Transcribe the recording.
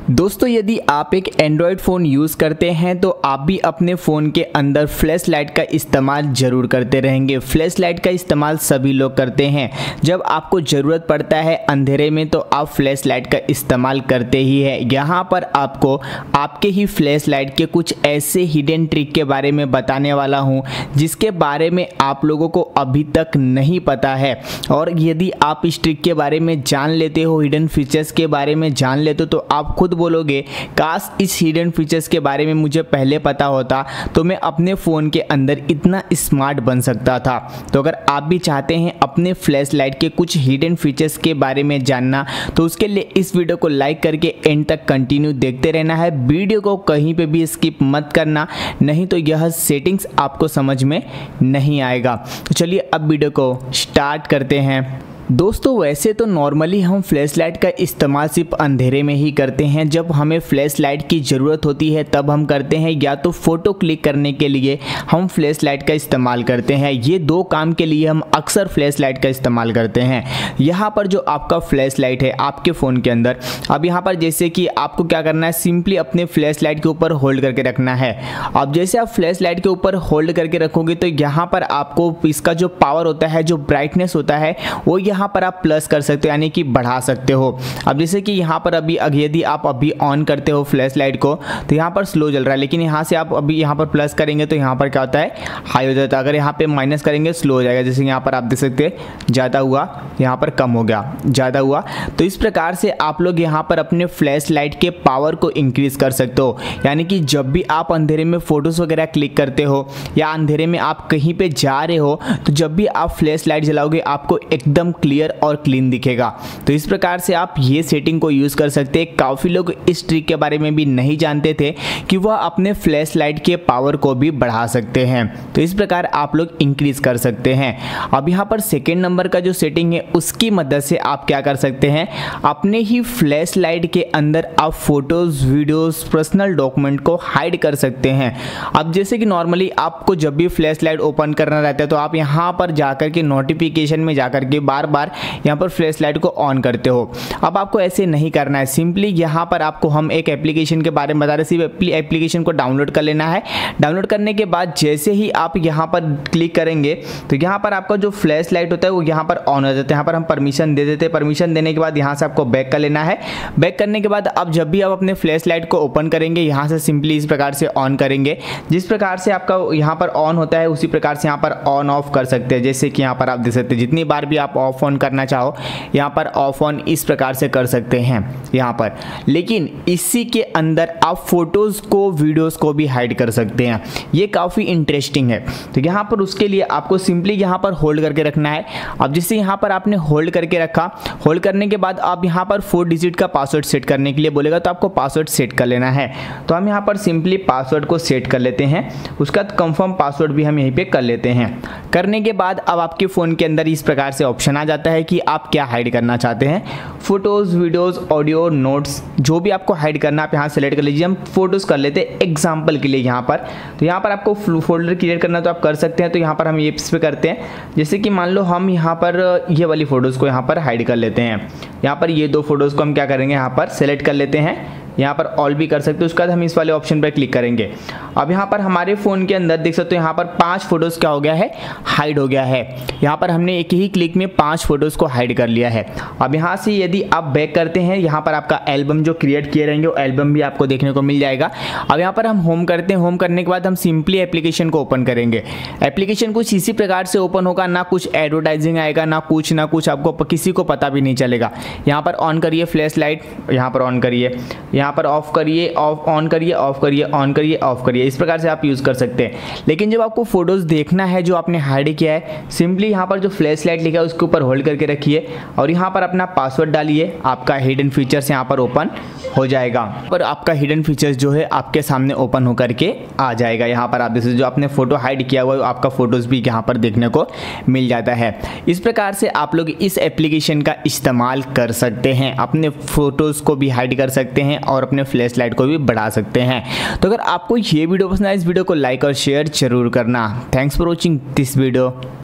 दोस्तों यदि आप एक एंड्रॉयड फ़ोन यूज़ करते हैं तो आप भी अपने फ़ोन के अंदर फ्लैश लाइट का इस्तेमाल ज़रूर करते रहेंगे। फ्लैश लाइट का इस्तेमाल सभी लोग करते हैं। जब आपको ज़रूरत पड़ता है अंधेरे में तो आप फ्लैश लाइट का इस्तेमाल करते ही हैं। यहाँ पर आपको आपके ही फ्लैश लाइट के कुछ ऐसे हिडन ट्रिक के बारे में बताने वाला हूँ जिसके बारे में आप लोगों को अभी तक नहीं पता है। और यदि आप इस ट्रिक के बारे में जान लेते हो, हिडन फीचर्स के बारे में जान लेते हो, तो आप खुद बोलोगे काश इस हिडन फीचर्स के बारे में मुझे पहले पता होता तो मैं अपने फ़ोन के अंदर इतना स्मार्ट बन सकता था। तो अगर आप भी चाहते हैं अपने फ्लैश लाइट के कुछ हिडन फीचर्स के बारे में जानना तो उसके लिए इस वीडियो को लाइक करके एंड तक कंटिन्यू देखते रहना है। वीडियो को कहीं पे भी स्किप मत करना, नहीं तो यह सेटिंग्स आपको समझ में नहीं आएगा। तो चलिए अब वीडियो को स्टार्ट करते हैं। दोस्तों वैसे तो नॉर्मली हम फ्लैश लाइट का इस्तेमाल सिर्फ अंधेरे में ही करते हैं। जब हमें फ्लैश लाइट की ज़रूरत होती है तब हम करते हैं, या तो फ़ोटो क्लिक करने के लिए हम फ्लैश लाइट का इस्तेमाल करते हैं। ये दो काम के लिए हम अक्सर फ्लैश लाइट का इस्तेमाल करते हैं। यहाँ पर जो आपका फ्लैश लाइट है आपके फ़ोन के अंदर, अब यहाँ पर जैसे कि आपको क्या करना है, सिंपली अपने फ्लैश लाइट के ऊपर होल्ड करके रखना है। अब जैसे आप फ्लैश लाइट के ऊपर होल्ड करके रखोगे तो यहाँ पर आपको इसका जो पावर होता है, जो ब्राइटनेस होता है, वो यहाँ पर आप प्लस कर सकते हो, यानी कि बढ़ा सकते हो। अब जैसे कि यहाँ पर अभी यदि आप अभी ऑन करते हो फ्लैश लाइट को तो यहाँ पर स्लो जल रहा है, लेकिन यहाँ से आप अभी यहाँ पर प्लस करेंगे तो यहाँ पर क्या होता है, हाई हो जाता है। अगर यहाँ पे माइनस करेंगे स्लो हो जाएगा। जैसे यहाँ पर आप देख सकते हैं ज़्यादा हुआ, यहाँ पर कम हो गया, ज़्यादा हुआ। तो इस प्रकार से आप लोग यहाँ पर अपने फ्लैश लाइट के पावर को इंक्रीज़ कर सकते हो। यानी कि जब भी आप अंधेरे में फ़ोटोज़ वगैरह क्लिक करते हो या अंधेरे में आप कहीं पर जा रहे हो तो जब भी आप फ्लैश लाइट जलाओगे आपको एकदम क्लियर और क्लीन दिखेगा। तो इस प्रकार से आप ये सेटिंग को यूज़ कर सकते हैं। काफ़ी लोग इस ट्रिक के बारे में भी नहीं जानते थे कि वह अपने फ्लैश लाइट के पावर को भी बढ़ा सकते हैं। तो इस प्रकार आप लोग इंक्रीज कर सकते हैं। अब यहाँ पर सेकेंड नंबर का जो सेटिंग है उसकी मदद से आप क्या कर सकते हैं, अपने ही फ्लैश लाइट के अंदर आप फोटोज़, वीडियोज़, पर्सनल डॉक्यूमेंट को हाइड कर सकते हैं। अब जैसे कि नॉर्मली आपको जब भी फ्लैश लाइट ओपन करना रहता है तो आप यहाँ पर जाकर के नोटिफिकेशन में जाकर के बार बार यहाँ पर फ्लैश लाइट को ऑन करते हो। अब आपको ऐसे नहीं करना है। सिंपली यहाँ पर आपको हम एक एप्लीकेशन के बारे में बता रहे, सिर्फ एप्लीकेशन को डाउनलोड कर लेना है। डाउनलोड करने के बाद जैसे ही आप यहाँ पर क्लिक करेंगे तो यहाँ पर आपका जो फ्लैश लाइट होता है वो यहाँ पर ऑन हो जाता है। यहाँ पर हम परमिशन दे देते हैं। परमिशन देने के बाद यहाँ से आपको बैक कर लेना है। बैक करने के बाद अब जब भी आप अपने फ्लैश लाइट को ओपन करेंगे यहाँ से सिंपली इस प्रकार से ऑन करेंगे। जिस प्रकार से आपका यहाँ पर ऑन होता है उसी प्रकार से यहाँ पर ऑन ऑफ कर सकते हैं। जैसे कि यहाँ पर आप देख सकते हैं जितनी बार भी आप ऑफ ऑन करना चाहो यहाँ पर ऑफ ऑन इस प्रकार से कर सकते हैं यहाँ पर। लेकिन इसी के अंदर आप फोटोज़ को, वीडियोज़ को भी हाइड कर सकते हैं। ये काफ़ी इंटरेस्टिंग है। तो यहाँ पर उसके लिए आपको सिंपली यहाँ पर होल्ड करके रखना है। अब जैसे यहाँ पर आपने होल्ड करके रखा, होल्ड करने के बाद आप यहाँ पर 4 डिजिट का पासवर्ड सेट करने के लिए बोलेगा तो आपको पासवर्ड सेट कर लेना है। तो हम यहाँ पर सिंपली पासवर्ड को सेट कर लेते हैं। उसका कंफर्म पासवर्ड भी हम यहीं पर कर लेते हैं। करने के बाद अब आपके फ़ोन के अंदर इस प्रकार से ऑप्शन आ जाता है कि आप क्या हाइड करना चाहते हैं। फोटोज़, वीडियोज़, ऑडियो, नोट्स, जो भी आपको हाइड करना आप यहाँ सेलेक्ट कर लीजिए। हम फोटोज़ कर लेते हैं एग्जाम्पल के लिए यहाँ पर। तो यहाँ पर आपको फोल्डर क्रिएट करना तो आप कर सकते हैं। तो यहाँ पर हम ये इस पे करते हैं। जैसे कि मान लो हम यहाँ पर ये वाली फ़ोटोज़ को यहाँ पर हाइड कर लेते हैं। यहाँ पर ये 2 फोटोज़ को हम क्या करेंगे, यहाँ पर सेलेक्ट कर लेते हैं। यहाँ पर ऑल भी कर सकते हो। उसके बाद हम इस वाले ऑप्शन पर क्लिक करेंगे। अब यहाँ पर हमारे फ़ोन के अंदर देख सकते हो यहाँ पर 5 फोटोज़ क्या हो गया है, हाइड हो गया है। यहाँ पर हमने एक ही क्लिक में 5 फोटोज़ को हाइड कर लिया है। अब यहाँ से यदि आप बैक करते हैं, यहाँ पर आपका एल्बम जो क्रिएट किए रहेंगे वो एल्बम भी आपको देखने को मिल जाएगा। अब यहाँ पर हम होम करते हैं। होम करने के बाद हम सिंपली एप्लीकेशन को ओपन करेंगे। एप्लीकेशन कुछ इसी प्रकार से ओपन होगा, ना कुछ एडवर्टाइजिंग आएगा, ना कुछ आपको किसी को पता भी नहीं चलेगा। यहाँ पर ऑन करिए फ्लैश लाइट, यहाँ पर ऑन करिए, यहाँ पर ऑफ करिए, ऑन करिए, ऑफ करिए, ऑन करिए, ऑफ करिए। इस प्रकार से आप यूज़ कर सकते हैं। लेकिन जब आपको फोटोज़ देखना है जो आपने हाइड किया है, सिंपली यहाँ पर जो फ्लैश लाइट लिखा है उसके ऊपर होल्ड करके रखिए और यहाँ पर अपना पासवर्ड डालिए। आपका हिडन फीचर्स यहाँ पर ओपन हो जाएगा। पर आपका हिडन फीचर्स जो है आपके सामने ओपन होकर के आ जाएगा। यहाँ पर आप जैसे जो आपने फ़ोटो हाइड किया हुआ है आपका फ़ोटोज़ भी यहाँ पर देखने को मिल जाता है। इस प्रकार से आप लोग इस एप्लीकेशन का इस्तेमाल कर सकते हैं। अपने फ़ोटोज़ को भी हाइड कर सकते हैं और अपने फ्लैश लाइट को भी बढ़ा सकते हैं। तो अगर आपको ये वीडियो पसंद आए, इस वीडियो को लाइक और शेयर जरूर करना। Thanks for watching this video.